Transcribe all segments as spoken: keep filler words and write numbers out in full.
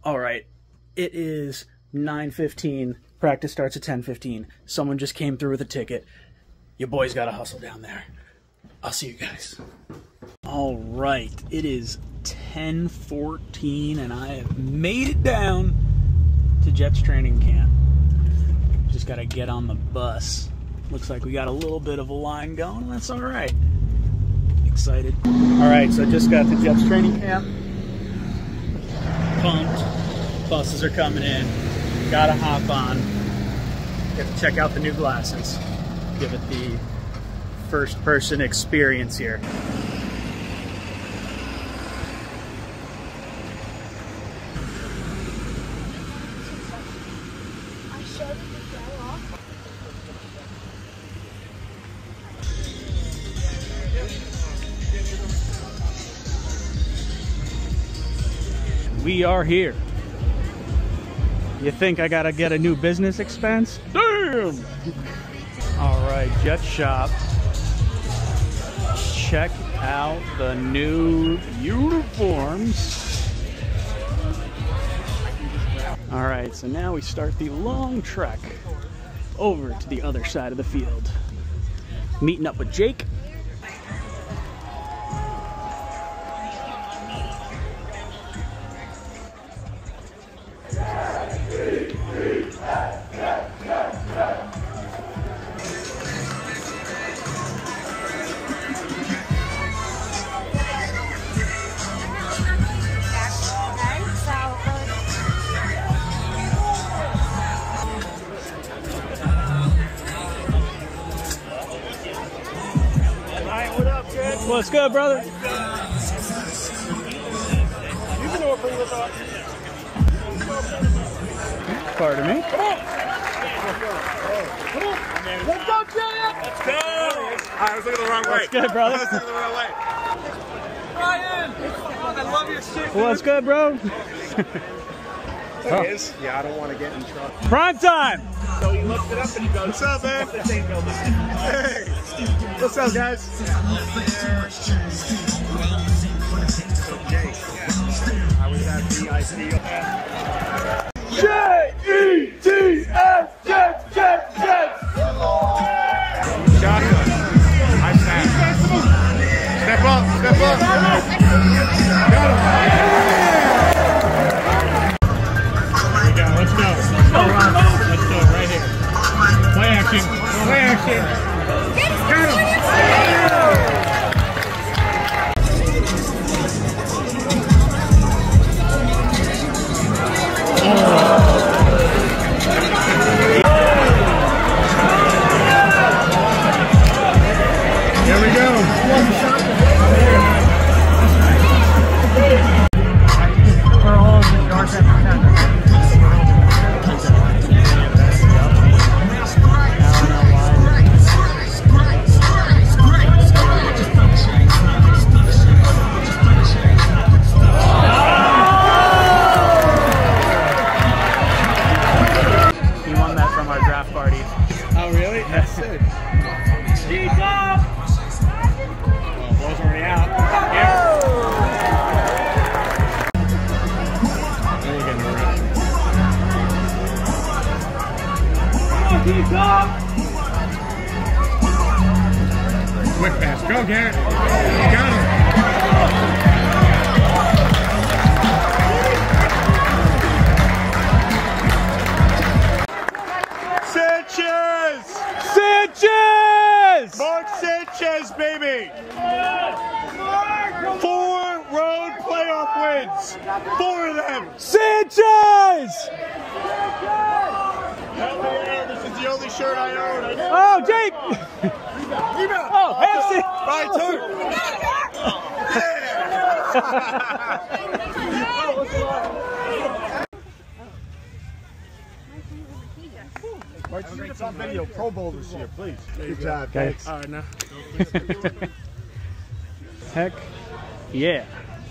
All right, it is nine fifteen. Practice starts at ten fifteen. Someone just came through with a ticket. Your boy's got to hustle down there. I'll see you guys. All right, it is ten fourteen, and I have made it down to Jets training camp. Just got to get on the bus. Looks like we got a little bit of a line going. That's all right. Excited. All right, so just got to Jets training camp. Pumped. Buses are coming in. Gotta hop on. Get to check out the new glasses. Give it the first person experience here. We are here. You think I gotta get a new business expense? Damn! All right, Jet Shop. Check out the new uniforms. All right, so now we start the long trek over to the other side of the field. Meeting up with Jake. What's good, brother? Pardon me? Come on! Come on! Let's go, Jay! Let's go! I was looking the wrong way. What's good, brother? I was looking the wrong way. Ryan! I love your shit. What's good, bro? There he is. Yeah, I don't want to get in trouble. Prime time! So he looks it up and he goes, what's up, man? Hey! What's up, guys? I was at the I C. J E T S! Jets! Jets! Jets! Shotgun. I snap. Step up! Step up! Got him! Let's go. Let's go, Ron. Let's go right here. Play action. Play action. Got him. Here we go. We're all in the yard at quick pass. Go, Garrett. Got him. Sanchez! Sanchez! Mark Sanchez, baby! Four road playoff wins. Four of them. Sanchez! This is the only shirt I own. Oh, Jake! Oh, have a seat. Right, turn. Why'd you get on video? Pro Bowl this year, please. Good job, thanks. All right, now. Heck yeah.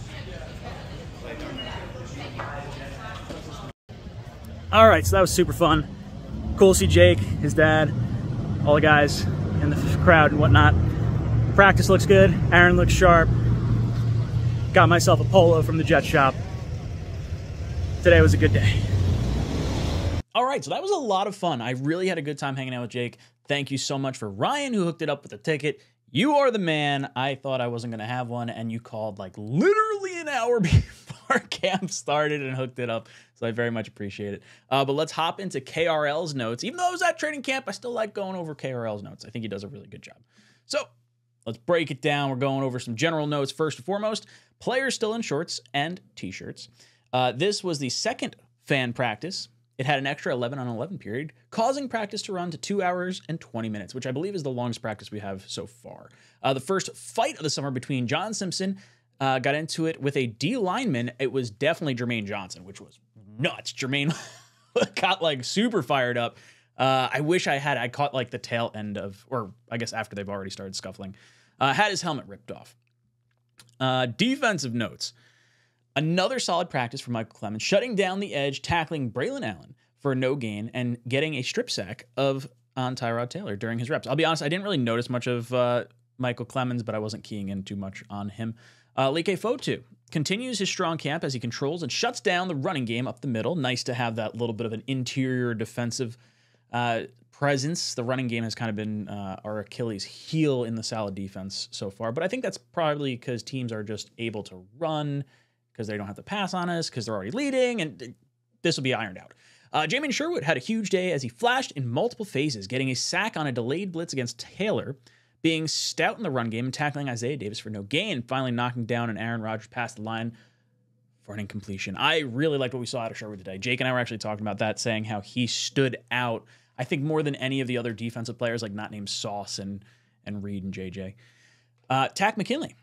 All right, so that was super fun. Cool to see Jake, his dad, all the guys in the crowd and whatnot. Practice looks good. Aaron looks sharp. Got myself a polo from the Jet Shop. today was a good day. All right, so that was a lot of fun. I really had a good time hanging out with Jake. Thank you so much for Ryan, who hooked it up with a ticket. You are the man. I thought I wasn't going to have one, and you called like literally an hour before camp started and hooked it up. So I very much appreciate it. Uh, but let's hop into K R L's notes. Even though I was at training camp, I still like going over K R L's notes. I think he does a really good job. So let's break it down. We're going over some general notes. First and foremost, players still in shorts and t-shirts. Uh, this was the second fan practice. It had an extra eleven on eleven period, causing practice to run to two hours and twenty minutes, which I believe is the longest practice we have so far. Uh, the first fight of the summer between John Simpson uh, got into it with a D lineman. It was definitely Jermaine Johnson, which was nuts. Jermaine got like super fired up. Uh, I wish I had, I caught like the tail end of, or I guess after they've already started scuffling, uh, had his helmet ripped off. Uh, defensive notes. Another solid practice for Michael Clemens, shutting down the edge, tackling Braylon Allen for a no gain, and getting a strip sack of on Tyrod Taylor during his reps. I'll be honest, I didn't really notice much of uh, Michael Clemens, but I wasn't keying in too much on him. Uh, Leke Fotu continues his strong camp as he controls and shuts down the running game up the middle. Nice to have that little bit of an interior defensive uh, presence. The running game has kind of been uh, our Achilles heel in the Salad defense so far, but I think that's probably because teams are just able to run because they don't have to pass on us, because they're already leading, and this will be ironed out. Uh, Jamin Sherwood had a huge day as he flashed in multiple phases, getting a sack on a delayed blitz against Taylor, being stout in the run game and tackling Isaiah Davis for no gain, finally knocking down an Aaron Rodgers past the line for an incompletion. I really liked what we saw out of Sherwood today. Jake and I were actually talking about that, saying how he stood out, I think, more than any of the other defensive players, like not named Sauce and, and Reed and J J. Uh, Takk McKinley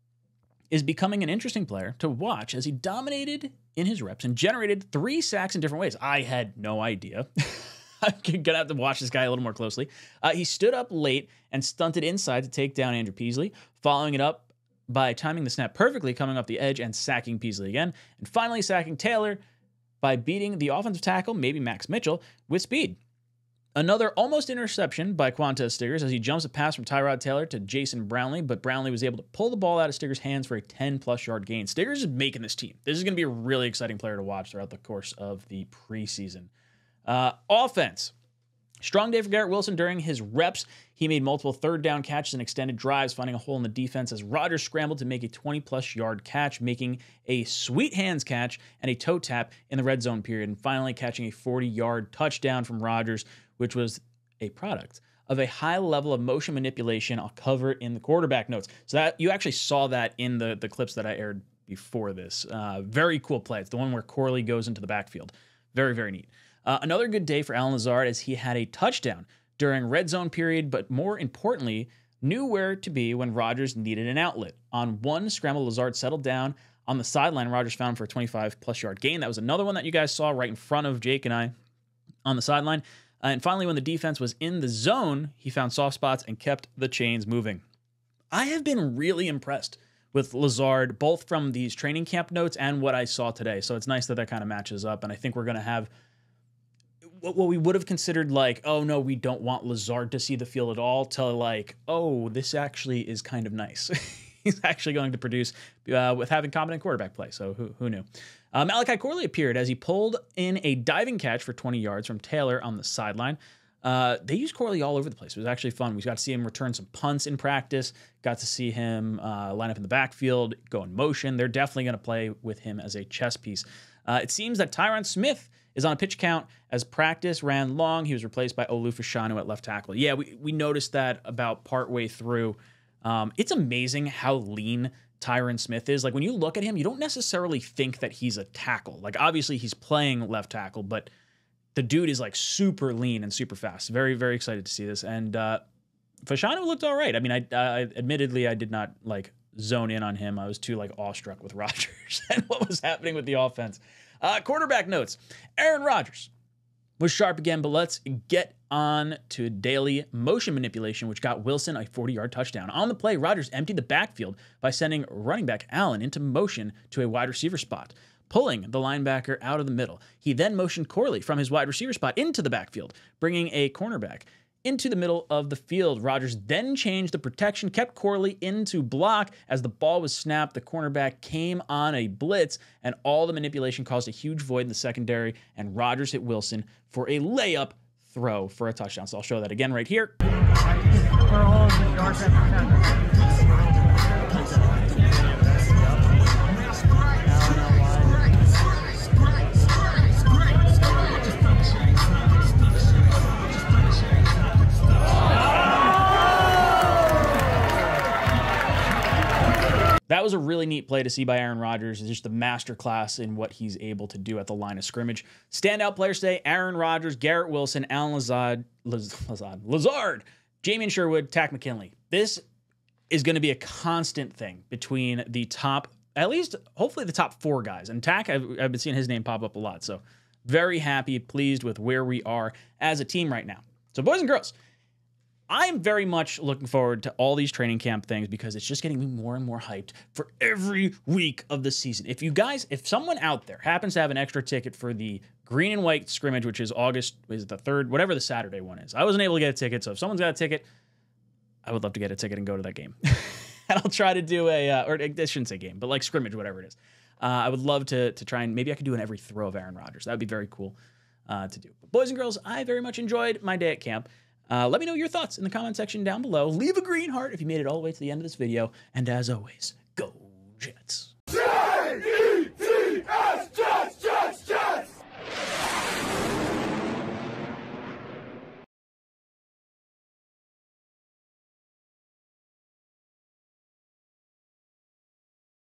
is becoming an interesting player to watch as he dominated in his reps and generated three sacks in different ways. I had no idea. I'm going to have to watch this guy a little more closely. Uh, he stood up late and stunted inside to take down Andrew Peasley, following it up by timing the snap perfectly, coming off the edge and sacking Peasley again, and finally sacking Taylor by beating the offensive tackle, maybe Max Mitchell, with speed. Another almost interception by Quantez Stiggers as he jumps a pass from Tyrod Taylor to Jason Brownlee, but Brownlee was able to pull the ball out of Stiggers' hands for a ten-plus yard gain. Stiggers is making this team. This is going to be a really exciting player to watch throughout the course of the preseason. Uh, offense. Strong day for Garrett Wilson during his reps. He made multiple third down catches and extended drives, finding a hole in the defense as Rodgers scrambled to make a twenty-plus yard catch, making a sweet hands catch and a toe tap in the red zone period, and finally catching a forty yard touchdown from Rodgers, which was a product of a high level of motion manipulation. I'll cover it in the quarterback notes. So that you actually saw that in the, the clips that I aired before this. Uh, very cool play. It's the one where Corley goes into the backfield. Very, very neat. Uh, another good day for Allen Lazard as he had a touchdown during red zone period, but more importantly, knew where to be when Rodgers needed an outlet. On one scramble, Lazard settled down on the sideline. Rodgers found for a twenty-five plus yard gain. That was another one that you guys saw right in front of Jake and I on the sideline. Uh, and finally, when the defense was in the zone, he found soft spots and kept the chains moving. I have been really impressed with Lazard, both from these training camp notes and what I saw today. So it's nice that that kind of matches up. And I think we're going to have what we would have considered like, oh, no, we don't want Lazard to see the field at all, to like, oh, this actually is kind of nice. He's actually going to produce uh, with having competent quarterback play. So who, who knew? Uh, Malachi Corley appeared as he pulled in a diving catch for twenty yards from Taylor on the sideline. Uh, they used Corley all over the place. It was actually fun. We got to see him return some punts in practice, got to see him uh, line up in the backfield, go in motion. They're definitely going to play with him as a chess piece. Uh, it seems that Tyron Smith is on a pitch count as practice ran long. He was replaced by Olu Fashanu at left tackle. Yeah, we, we noticed that about partway through. Um, it's amazing how lean Tyron Smith is. Like, when you look at him, you don't necessarily think that he's a tackle. Like, obviously he's playing left tackle, but the dude is like super lean and super fast. Very, very excited to see this. And uh, Fashanu looked all right. I mean, I, I admittedly, I did not like zone in on him. I was too like awestruck with Rodgers and what was happening with the offense. Uh, quarterback notes. Aaron Rodgers was sharp again, but let's get on to daily motion manipulation, which got Wilson a forty yard touchdown. On the play, Rodgers emptied the backfield by sending running back Allen into motion to a wide receiver spot, pulling the linebacker out of the middle. He then motioned Corley from his wide receiver spot into the backfield, bringing a cornerback into the middle of the field. Rodgers then changed the protection, kept Corley into block. As the ball was snapped, the cornerback came on a blitz, and all the manipulation caused a huge void in the secondary, and Rodgers hit Wilson for a layup throw for a touchdown. So I'll show that again right here. That was a really neat play to see by Aaron Rodgers. It's just a masterclass in what he's able to do at the line of scrimmage. Standout players today: Aaron Rodgers, Garrett Wilson, Alan Lazard, Lazard, Lazard, Jamien Sherwood, Takk McKinley. This is going to be a constant thing between the top, at least hopefully the top four guys. And Takk, I've, I've been seeing his name pop up a lot. So very happy, pleased with where we are as a team right now. So boys and girls, I'm very much looking forward to all these training camp things because it's just getting me more and more hyped for every week of the season. If you guys, if someone out there happens to have an extra ticket for the green and white scrimmage, which is August, is it the third, whatever the Saturday one is. I wasn't able to get a ticket, so if someone's got a ticket, I would love to get a ticket and go to that game. And I'll try to do a, uh, or I shouldn't say game, but like scrimmage, whatever it is. Uh, I would love to, to try and maybe I could do an every throw of Aaron Rodgers. That would be very cool uh, to do. But boys and girls, I very much enjoyed my day at camp. Uh, let me know your thoughts in the comment section down below. Leave a green heart if you made it all the way to the end of this video. And as always, go Jets.